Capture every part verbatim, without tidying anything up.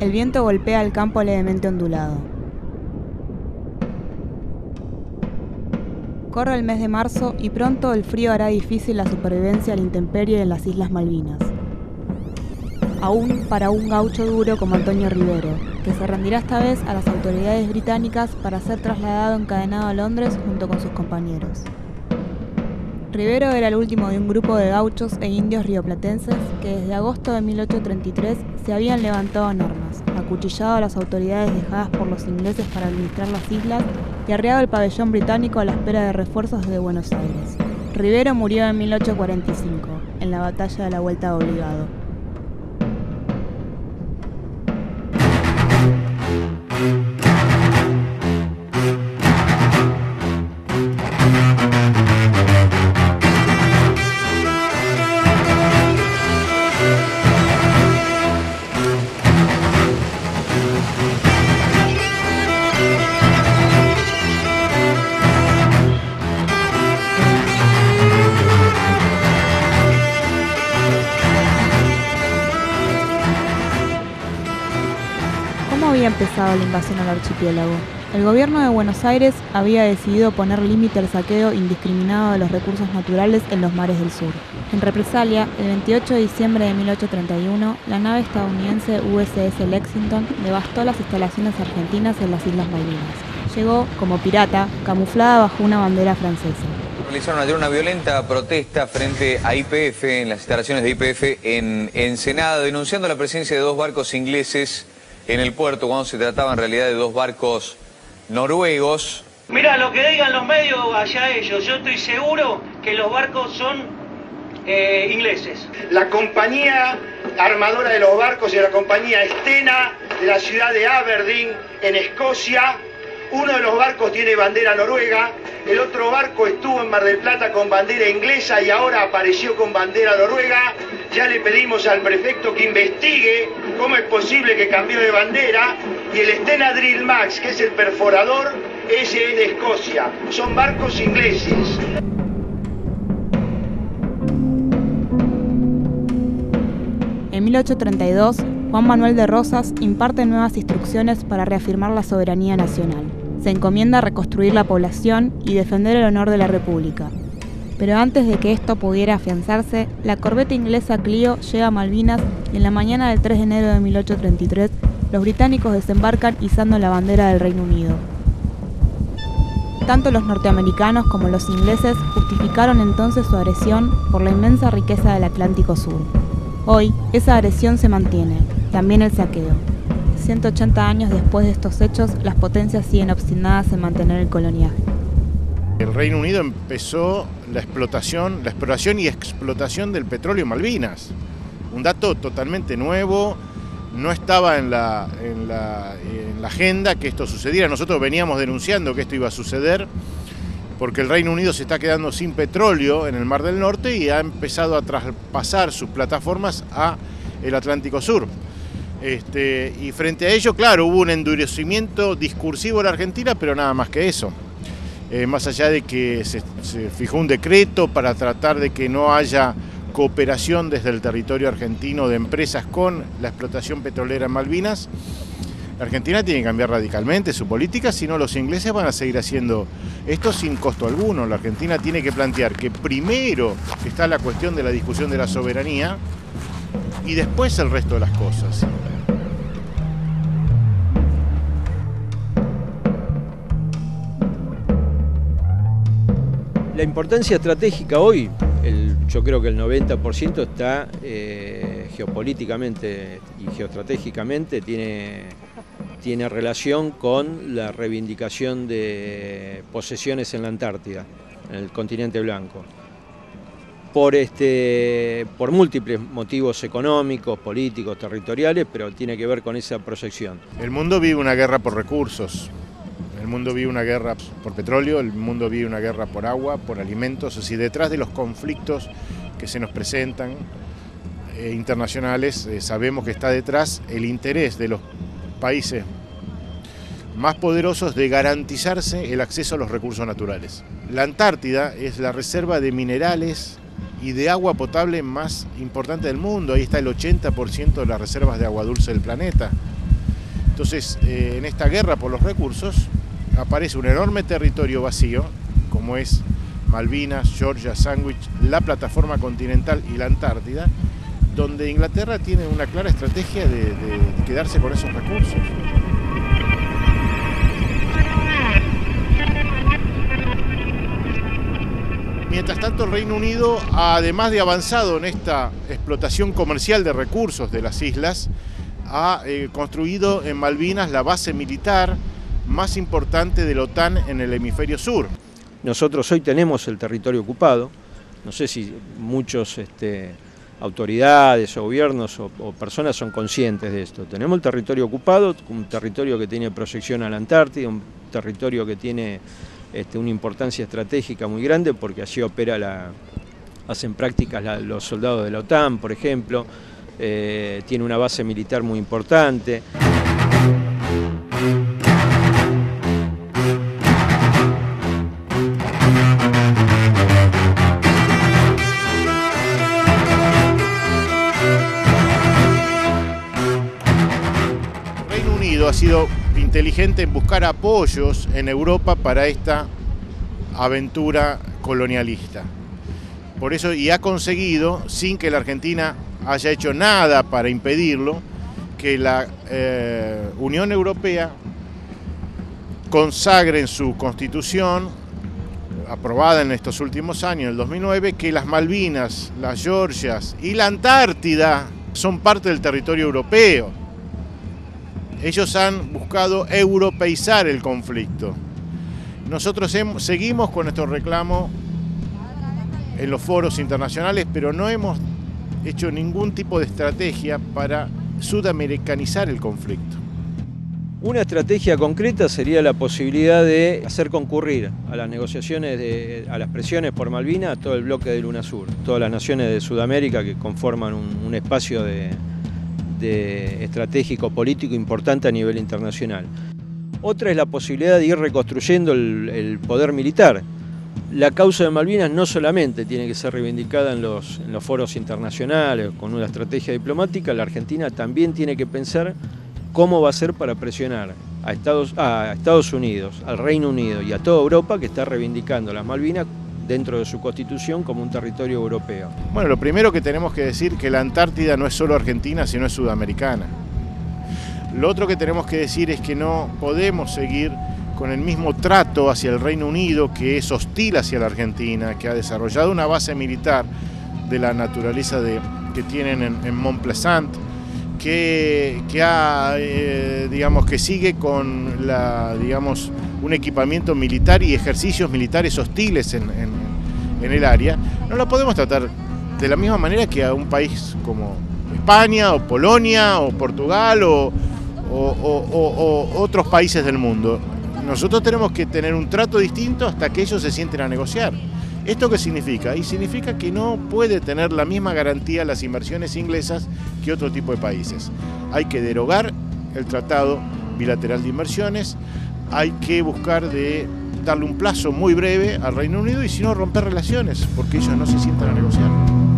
el viento golpea el campo levemente ondulado. Corre el mes de marzo y pronto el frío hará difícil la supervivencia a la intemperie en las Islas Malvinas. Aún para un gaucho duro como Antonio Rivero, que se rendirá esta vez a las autoridades británicas para ser trasladado encadenado a Londres junto con sus compañeros. Rivero era el último de un grupo de gauchos e indios rioplatenses que desde agosto de mil ochocientos treinta y tres se habían levantado en armas, acuchillado a las autoridades dejadas por los ingleses para administrar las islas y arriado el pabellón británico a la espera de refuerzos desde Buenos Aires. Rivero murió en mil ochocientos cuarenta y cinco, en la batalla de la Vuelta de Obligado. ¿Cómo había empezado la invasión al archipiélago? El gobierno de Buenos Aires había decidido poner límite al saqueo indiscriminado de los recursos naturales en los mares del sur. En represalia, el veintiocho de diciembre de mil ochocientos treinta y uno, la nave estadounidense U S S Lexington devastó las instalaciones argentinas en las Islas Malvinas. Llegó, como pirata, camuflada bajo una bandera francesa. Realizaron ayer una violenta protesta frente a Y P F, en las instalaciones de Y P F en Ensenada, denunciando la presencia de dos barcos ingleses en el puerto, cuando se trataba en realidad de dos barcos noruegos. Mira, lo que digan los medios, allá ellos, yo estoy seguro que los barcos son eh, ingleses. La compañía armadora de los barcos es la compañía Stena, de la ciudad de Aberdeen, en Escocia. Uno de los barcos tiene bandera noruega, el otro barco estuvo en Mar del Plata con bandera inglesa y ahora apareció con bandera noruega. Ya le pedimos al prefecto que investigue cómo es posible que cambió de bandera. Y el Stena Drill Max, que es el perforador, ese es de Escocia. Son barcos ingleses. En mil ochocientos treinta y dos, Juan Manuel de Rosas imparte nuevas instrucciones para reafirmar la soberanía nacional. Se encomienda reconstruir la población y defender el honor de la República. Pero antes de que esto pudiera afianzarse, la corbeta inglesa Clio llega a Malvinas y en la mañana del tres de enero de mil ochocientos treinta y tres, los británicos desembarcan izando la bandera del Reino Unido. Tanto los norteamericanos como los ingleses justificaron entonces su agresión por la inmensa riqueza del Atlántico Sur. Hoy, esa agresión se mantiene, también el saqueo. ciento ochenta años después de estos hechos, las potencias siguen obstinadas en mantener el coloniaje. El Reino Unido empezó la explotación, la exploración y explotación del petróleo en Malvinas. Un dato totalmente nuevo, no estaba en la, en la, en la agenda que esto sucediera. Nosotros veníamos denunciando que esto iba a suceder porque el Reino Unido se está quedando sin petróleo en el Mar del Norte y ha empezado a traspasar sus plataformas a el Atlántico Sur. Este, y frente a ello, claro, hubo un endurecimiento discursivo en la Argentina, pero nada más que eso. Eh, más allá de que se, se fijó un decreto para tratar de que no haya cooperación desde el territorio argentino de empresas con la explotación petrolera en Malvinas, la Argentina tiene que cambiar radicalmente su política, si no los ingleses van a seguir haciendo esto sin costo alguno. La Argentina tiene que plantear que primero está la cuestión de la discusión de la soberanía y después el resto de las cosas. La importancia estratégica hoy, el, yo creo que el noventa por ciento está eh, geopolíticamente y geoestratégicamente, tiene, tiene relación con la reivindicación de posesiones en la Antártida, en el continente blanco. Por, este, por múltiples motivos económicos, políticos, territoriales, pero tiene que ver con esa proyección. El mundo vive una guerra por recursos. El mundo vive una guerra por petróleo, el mundo vive una guerra por agua, por alimentos. Así, detrás de los conflictos que se nos presentan eh, internacionales, eh, sabemos que está detrás el interés de los países más poderosos de garantizarse el acceso a los recursos naturales. La Antártida es la reserva de minerales y de agua potable más importante del mundo. Ahí está el ochenta por ciento de las reservas de agua dulce del planeta. Entonces, eh, en esta guerra por los recursos, aparece un enorme territorio vacío, como es Malvinas, Georgia, Sandwich, la plataforma continental y la Antártida, donde Inglaterra tiene una clara estrategia de, de quedarse con esos recursos. Mientras tanto, el Reino Unido, además de avanzado en esta explotación comercial de recursos de las islas, ha eh, construido en Malvinas la base militar más importante de la OTAN en el hemisferio sur. Nosotros hoy tenemos el territorio ocupado, no sé si muchos este, autoridades o gobiernos o, o personas son conscientes de esto. Tenemos el territorio ocupado, un territorio que tiene proyección a la Antártida, un territorio que tiene este, una importancia estratégica muy grande porque allí opera la, hacen prácticas la, los soldados de la OTAN, por ejemplo, eh, tiene una base militar muy importante. Ha sido inteligente en buscar apoyos en Europa para esta aventura colonialista. Por eso, y ha conseguido, sin que la Argentina haya hecho nada para impedirlo, que la eh, Unión Europea consagre en su Constitución, aprobada en estos últimos años, en el dos mil nueve, que las Malvinas, las Georgias y la Antártida son parte del territorio europeo. Ellos han buscado europeizar el conflicto. Nosotros hemos, seguimos con nuestro reclamo en los foros internacionales, pero no hemos hecho ningún tipo de estrategia para sudamericanizar el conflicto. Una estrategia concreta sería la posibilidad de hacer concurrir a las negociaciones, de, a las presiones por Malvinas, a todo el bloque del UNASUR, todas las naciones de Sudamérica que conforman un, un espacio de... De estratégico político importante a nivel internacional. Otra es la posibilidad de ir reconstruyendo el, el poder militar. La causa de Malvinas no solamente tiene que ser reivindicada en los, en los foros internacionales con una estrategia diplomática, la Argentina también tiene que pensar cómo va a ser para presionar a Estados, a Estados Unidos, al Reino Unido y a toda Europa que está reivindicando las Malvinas dentro de su constitución como un territorio europeo. Bueno, lo primero que tenemos que decir es que la Antártida no es solo argentina, sino es sudamericana. Lo otro que tenemos que decir es que no podemos seguir con el mismo trato hacia el Reino Unido, que es hostil hacia la Argentina, que ha desarrollado una base militar de la naturaleza de, que tienen en, en Mont Pleasant, que, que, ha, eh, digamos, que sigue con la, digamos, un equipamiento militar y ejercicios militares hostiles en, en, en el área. No lo podemos tratar de la misma manera que a un país como España o Polonia o Portugal o, o, o, o, o otros países del mundo. Nosotros tenemos que tener un trato distinto hasta que ellos se sienten a negociar. ¿Esto qué significa? Y significa que no puede tener la misma garantía las inversiones inglesas que otro tipo de países. Hay que derogar el Tratado Bilateral de Inversiones, hay que buscar de darle un plazo muy breve al Reino Unido y si no romper relaciones, porque ellos no se sientan a negociar.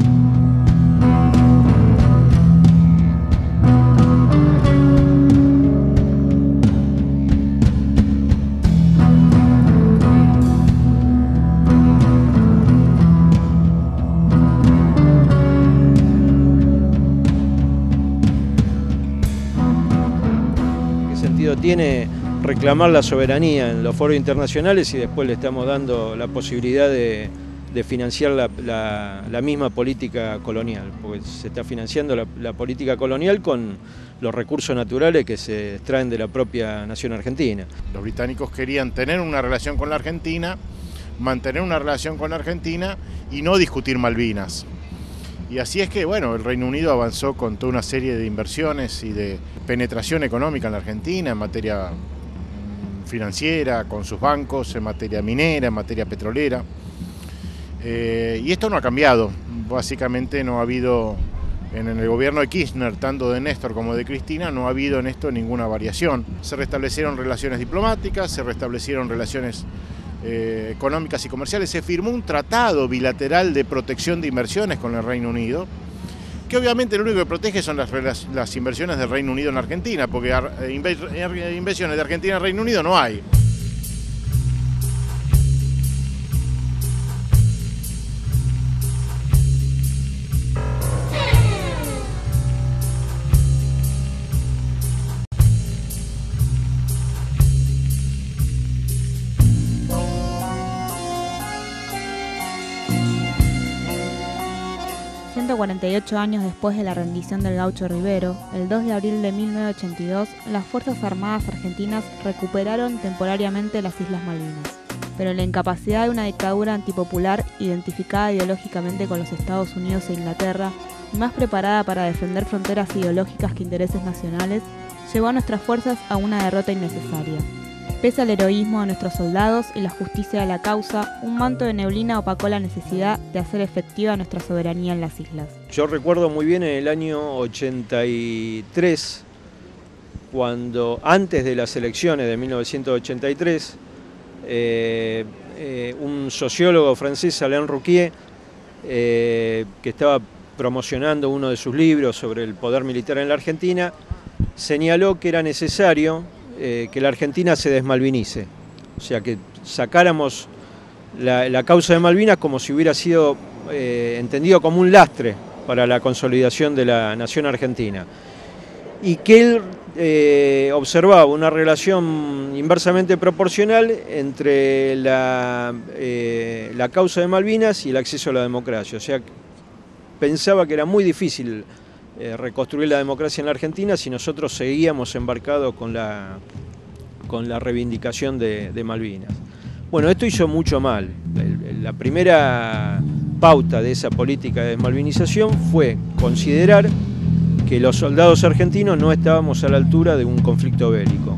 Tiene reclamar la soberanía en los foros internacionales y después le estamos dando la posibilidad de, de financiar la, la, la misma política colonial, porque se está financiando la, la política colonial con los recursos naturales que se extraen de la propia nación argentina. Los británicos querían tener una relación con la Argentina, mantener una relación con la Argentina y no discutir Malvinas. Y así es que, bueno, el Reino Unido avanzó con toda una serie de inversiones y de penetración económica en la Argentina, en materia financiera, con sus bancos, en materia minera, en materia petrolera. Eh, y esto no ha cambiado. Básicamente no ha habido, en el gobierno de Kirchner, tanto de Néstor como de Cristina, no ha habido en esto ninguna variación. Se restablecieron relaciones diplomáticas, se restablecieron relaciones Eh, económicas y comerciales, se firmó un tratado bilateral de protección de inversiones con el Reino Unido, que obviamente lo único que protege son las, las inversiones del Reino Unido en Argentina, porque inversiones de Argentina en Reino Unido no hay. ciento cuarenta y ocho años después de la rendición del gaucho Rivero, el dos de abril de mil novecientos ochenta y dos, las Fuerzas Armadas argentinas recuperaron temporariamente las Islas Malvinas. Pero la incapacidad de una dictadura antipopular, identificada ideológicamente con los Estados Unidos e Inglaterra, y más preparada para defender fronteras ideológicas que intereses nacionales, llevó a nuestras fuerzas a una derrota innecesaria. Pese al heroísmo de nuestros soldados y la justicia de la causa, un manto de neblina opacó la necesidad de hacer efectiva nuestra soberanía en las islas. Yo recuerdo muy bien en el año ochenta y tres, cuando antes de las elecciones de mil novecientos ochenta y tres, eh, eh, un sociólogo francés, Alain Rouquier, eh, que estaba promocionando uno de sus libros sobre el poder militar en la Argentina, señaló que era necesario Eh, que la Argentina se desmalvinice, o sea, que sacáramos la, la causa de Malvinas como si hubiera sido eh, entendido como un lastre para la consolidación de la nación argentina. Y que él eh, observaba una relación inversamente proporcional entre la, eh, la causa de Malvinas y el acceso a la democracia, o sea, pensaba que era muy difícil Eh, reconstruir la democracia en la Argentina si nosotros seguíamos embarcados con la, con la reivindicación de, de Malvinas. Bueno, esto hizo mucho mal. El, la primera pauta de esa política de desmalvinización fue considerar que los soldados argentinos no estábamos a la altura de un conflicto bélico.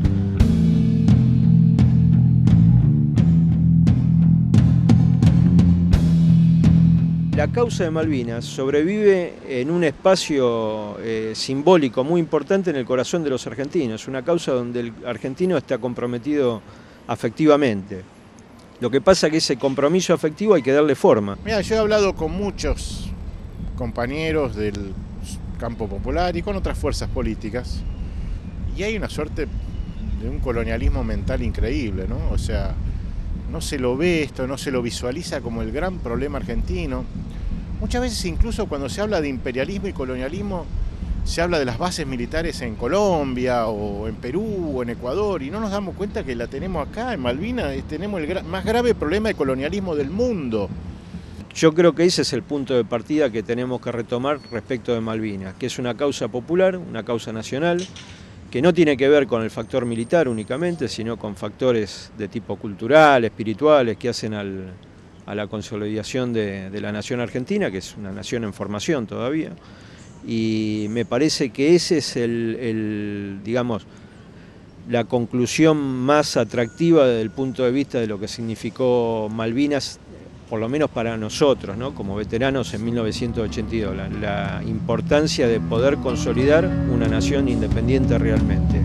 La causa de Malvinas sobrevive en un espacio eh, simbólico muy importante en el corazón de los argentinos, una causa donde el argentino está comprometido afectivamente. Lo que pasa es que ese compromiso afectivo hay que darle forma. Mira, yo he hablado con muchos compañeros del campo popular y con otras fuerzas políticas, y hay una suerte de un colonialismo mental increíble, ¿no? O sea, no se lo ve esto, no se lo visualiza como el gran problema argentino. Muchas veces incluso cuando se habla de imperialismo y colonialismo, se habla de las bases militares en Colombia o en Perú o en Ecuador, y no nos damos cuenta que la tenemos acá, en Malvinas, tenemos el gra- más grave problema de colonialismo del mundo. Yo creo que ese es el punto de partida que tenemos que retomar respecto de Malvinas, que es una causa popular, una causa nacional, que no tiene que ver con el factor militar únicamente, sino con factores de tipo cultural, espirituales, que hacen al, a la consolidación de, de la nación argentina, que es una nación en formación todavía. Y me parece que ese es el, el, digamos, la conclusión más atractiva desde el punto de vista de lo que significó Malvinas, por lo menos para nosotros, ¿no? Como veteranos en mil novecientos ochenta y dos, la, la importancia de poder consolidar una nación independiente realmente.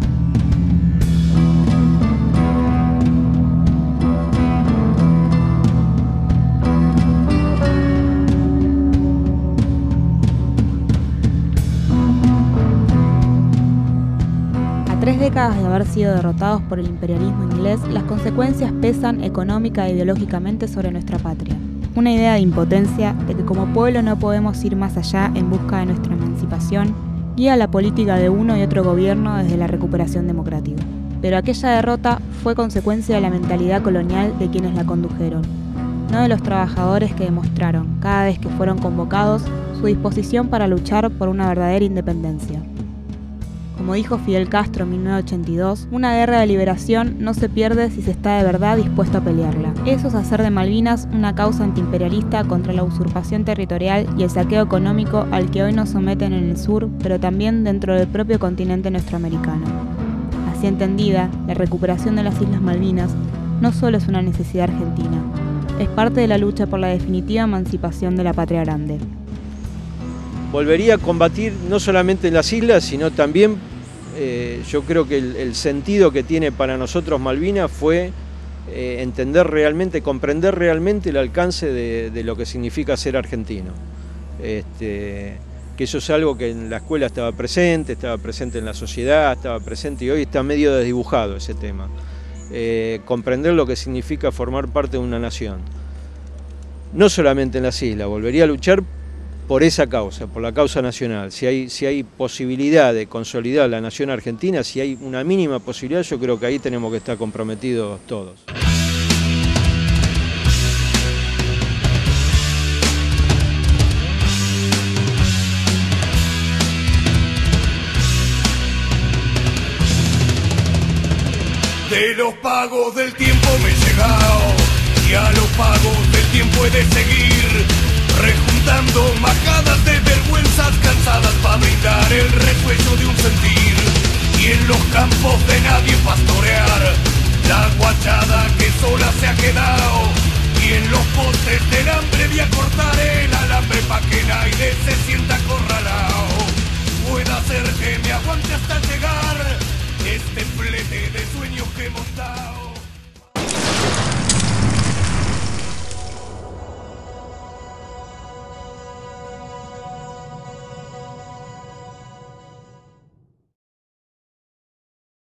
Tres décadas de haber sido derrotados por el imperialismo inglés, las consecuencias pesan económica e ideológicamente sobre nuestra patria. Una idea de impotencia, de que como pueblo no podemos ir más allá en busca de nuestra emancipación, guía la política de uno y otro gobierno desde la recuperación democrática. Pero aquella derrota fue consecuencia de la mentalidad colonial de quienes la condujeron, no de los trabajadores que demostraron, cada vez que fueron convocados, su disposición para luchar por una verdadera independencia. Como dijo Fidel Castro en mil novecientos ochenta y dos, una guerra de liberación no se pierde si se está de verdad dispuesto a pelearla. Eso es hacer de Malvinas una causa antiimperialista contra la usurpación territorial y el saqueo económico al que hoy nos someten en el sur, pero también dentro del propio continente nuestroamericano. Así entendida, la recuperación de las Islas Malvinas no solo es una necesidad argentina, es parte de la lucha por la definitiva emancipación de la patria grande. Volvería a combatir no solamente en las islas, sino también, eh, yo creo que el, el sentido que tiene para nosotros Malvinas fue eh, entender realmente, comprender realmente el alcance de, de lo que significa ser argentino. Este, que eso es algo que en la escuela estaba presente, estaba presente en la sociedad, estaba presente y hoy está medio desdibujado ese tema. Eh, comprender lo que significa formar parte de una nación. No solamente en las islas, volvería a luchar por esa causa, por la causa nacional. Si hay, si hay posibilidad de consolidar la nación argentina, si hay una mínima posibilidad, yo creo que ahí tenemos que estar comprometidos todos. De los pagos del tiempo me he llegado y a los pagos del tiempo he de seguir rejuntando majadas de vergüenzas cansadas para brindar el resuello de un sentir y en los campos de nadie pastorear la guachada que sola se ha quedado y en los postes del hambre voy a cortar el alambre pa' que nadie se sienta corral.